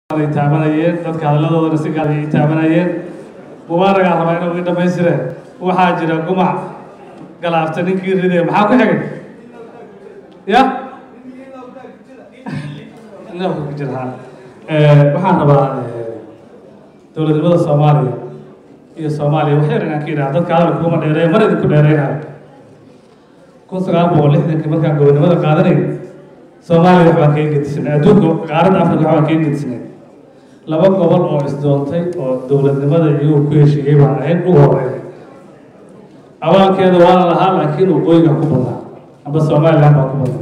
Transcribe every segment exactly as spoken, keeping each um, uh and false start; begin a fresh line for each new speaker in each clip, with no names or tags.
taabanayeen dadka hadalladooda si gaar ah taabanayeen mubaarag ah rabaa inuu dhameystire waxaa jira gumac galaafta ninkii riday maxaa ku xigay ya inuu ku jira ee waxaan rabaa dowladnimada Soomaaliya iyo Soomaaliya wax yar inaan ka yiraahdo dadka hadalka kuma dheereey mar idin ku dheereeyay kun sagaal boqol lixdan markaan gobonimada qaadanay Soomaaliya waxa ka gedisnaa adduunka qaaradda Afrika waxa ka gedisnaa laba gobol oo isdoontay oo dowladnimada iyo ku heshiiyay baan ahayn ugu horeeyay awaalkeeda waa lahaa laakiin uu qoyga ku badaa aba Soomaaliland baa ku badaa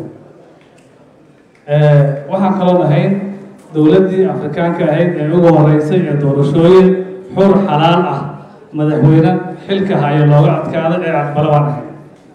ee waxaan kaloo ahayn dowladdii Afrikaanka ahayd ee ugu horeysay ee doorashooyin xor xalaal ah madaxweyne xilka haya looga adkaado ee aqbalo waan ahayn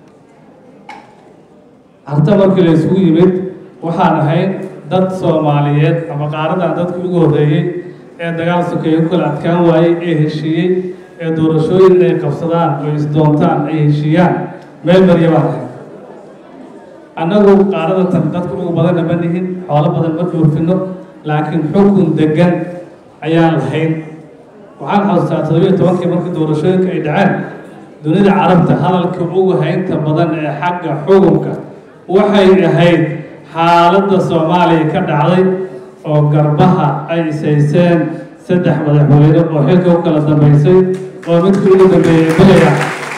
arta markii la isugu yimid waxaan ahayn dad Soomaaliyeed ama qaaradan dadku ugu horeeyay ee dagaal sokeeye kala adkaan waayay ee heshiiyay ee doorashooyin ay qabsadaan oo isdoontaan ay heshiiyaan meel mariyaba annagu qaaradan dadku ugu badan ma nihin xoolo badan ma doorfino laakiin xukun degan ayaan lahayn waxaan xasuustaa todoba iyo tobankii markii doorashooyinka ay dhaceen dunida carabta hadalka ugu haynta badan ee xagga xukunka waxay ahayd xaaladda Soomaaliya ka dhacday oo garbaha ay isayseen saddex madaxweyne oo xilka u kala dambeysay oo midkii ugu dambeeyay bilaya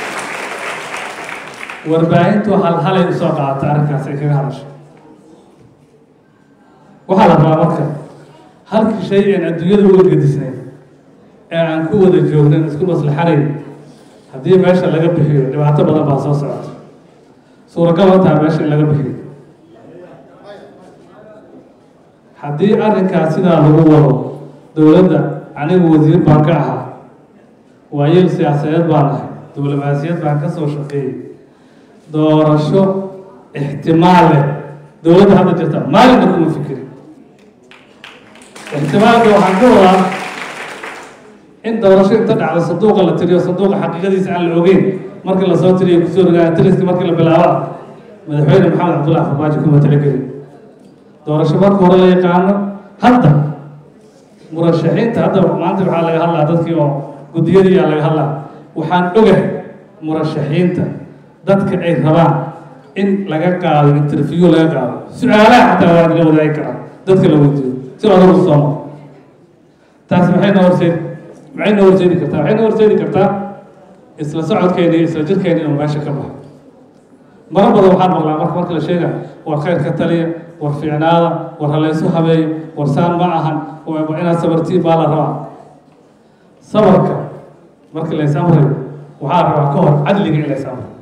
warbaahintu hal hal ay soo qaatay arrinkaas ay kaga hadashay waxaa la rabaa marka halkii shay aan adduunyada uga gedisnay ee aan ku wada joognan isku maslaxanayn haddii meesha laga bixiyo dhibaato badan baa soo socota suuragal wataa meesha in laga bixiyo haddii arrinkaas sidaa lagu wado dowladda anigu wasiir baan ka ahaa waayeel siyaasadeed baan ahay diblomaasiyad baan ka soo shaqeeyey doorasho ixtimaal leh dowladda hadda jirta maalinna kuma fikirin ixtimaalka waxaan ka wadaa in doorasho inta dhacdo sanduuqa la tiriyo sanduuqa xaqiiqadiisa aan la ogeyn markii lasoo tiriyo kusoo rogaa tiriska markii la bilaabo madaxweyne maxamed cabdullaahi farmaajo kuma talagelin doorasho marka hore la yaqaano hadda murashaxiinta hadda maanta waxaa laga hadlaa dadkii oo guddiyadii yaa laga hadlaa waxaan ogahay murashaxiinta dadka ay rabaan in laga qaado interview laga qaado su-aalaha xataa waa laga wadaagi karaa dadka la weydiiyo si adugu soomo taas maxay noo horseedi maxay noo horseedi kartaa waxay noo horseedi kartaa isla socodkeena iyo isla jirkeena inuu meesha ka baxo mara badan waxaan maqlaa marka marka la sheega war khayr ka taliya war fiicnaada war halaysu habeeyo war saan ma ahan inaad sabartiin baa la rabaa sabarka markii lays amrayo waxaa rabaa ka hor cadliga in lays amro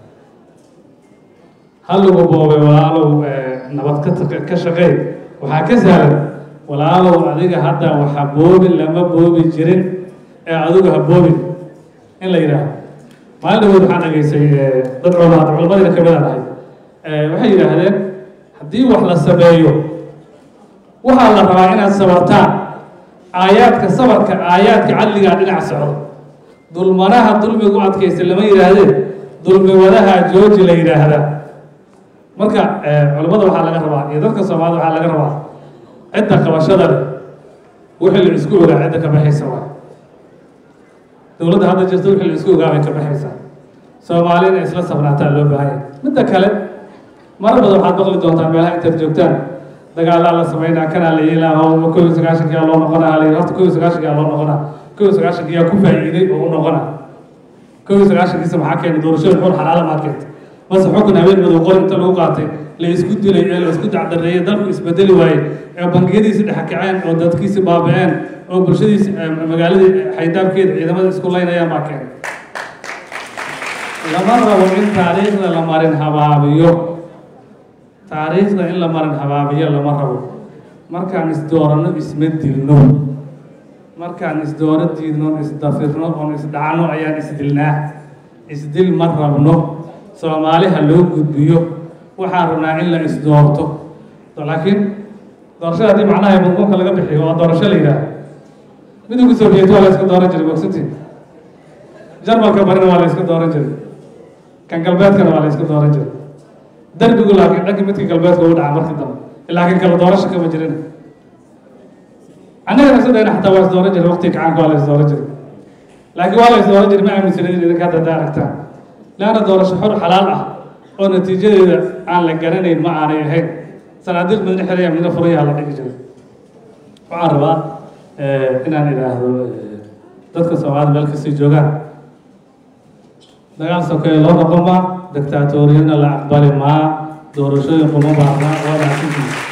halagu boobay walaalow nabad ka shaqeey waxaa ka sahlan walaalow adiga hadda waxa boobin lama boobi jirin ee adigu ha boobin in la yidhaahdo maalin dhawood waxaan dhageysay dad culamaa culamadiina ka mid aan ahay waxay yidhaahdeen haddii wax la sameeyo waxaa la rabaa inaad sabartaan aayaadka sabarka aayaadka cadligaa dhinac socdo dulmanaha dulmigu adkaysta lama yidhaahdeen dulmi wadaha jooji la yidhaahdaa marka culamada waxaa laga rabaa iyo dadka Soomaalida waxaa laga rabaa cidda qabashada leh wixii la isku ogaa cidda ka baxaysa waa dowladda hadda jirta wixii la isku ogaa bay ka baxaysaa Soomaalina isla sabraataa loo baahan yahay midda kale mar badan waxaad maqli doontaa meelaha intaad joogtaan dagaalaa la sameynaa kanaa la yeelaa oo kow iyo sagaashanki yaa loo noqonaa la horta kow iyo sagaashanki yaa loo noqonaa kow iyo sagaashanki yaa ku faa'iiday oo u noqonaa kow iyo sagaashankiisa maxaa keenay doorashooyin xor xalaala maa keentay bas xukun habeen madow qor inta lagu qaatay la isku dilay ee la isku dacdareeyay dalku isbedeli waayey ee bangiyadiisi dhex kaceen oo dadkiisi baaba'een oo bulshadiisi magaaladii xaydaabkeeda ciidamada isku laynayaan maa keenay lama rabo in taariikhda la marin habaabiyo taariikhda in la marin habaabiyo lama rabo markaan isdoorano isma dilno markaan isdooro diidno isdafirno oon isdhacno ayaan isdilnaa isdil ma rabno Soomaali ha loo gudbiyo waxaan rabnaa in la isdoorto laakiin doorashada haddii macnaha mudmuunka laga bixiyo waa doorasho la yidhaahdo midowga Soviet waa la iska dooran jiray bogsantii Jarmalka barina waa la iska dooran jiray kan galbeedkana waa la iska dooran jiray darbigu laakiin dhanka midka galbeedka u dhaca markii dambe laakiin kala doorasho kama jirin annagana sidayna xataa waa isdooran jiray waqtiga gacanka waa la isdooran jiray laakiin waa la isdooran jiray ma aaminsanin idinka hadda haddaa aragtaan laana doorasho xor xalaal ah oo natiijadeeda aan la garanayn ma aanay ahayn sanaadiiq midna xiraya midna furayaa la dhigi jiray waxaan rabaa inaan idhaahdo dadka soomaalida meel kasii joogaan dagaal sokeeye loo noqon maa dictaatoriyadna la aqbali maa doorashooyin kuma baahna waa